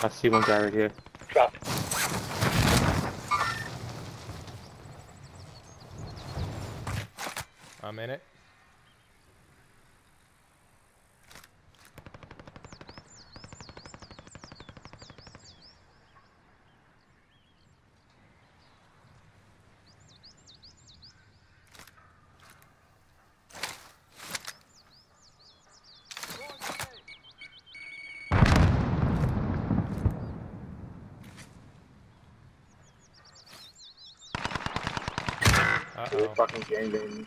I see one guy right here. Drop. I'm in it. Uh-oh. Fucking gang.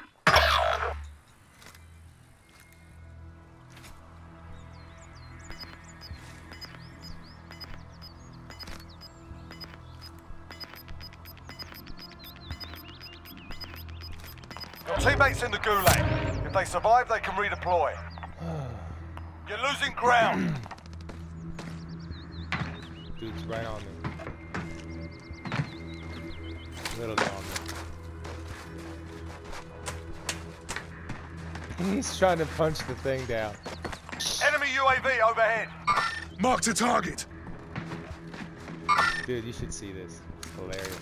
Your teammates in the gulag. If they survive, they can redeploy. You're losing ground. Dude's right on me. Literally on me. He's trying to punch the thing down. Enemy UAV overhead. Marked a target. Dude, you should see this. It's hilarious.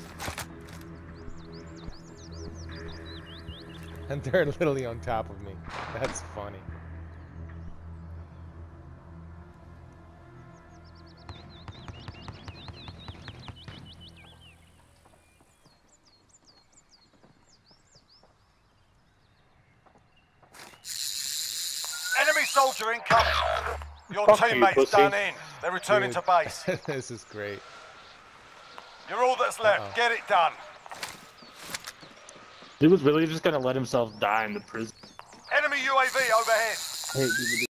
And they're literally on top of me. That's funny. Enemy soldier incoming. Your Fuck you, teammates pussy. done in. They're returning Dude. to base. This is great. You're all that's left. Uh-oh. Get it done. He was really just gonna let himself die in the prison. Enemy UAV overhead. Hey,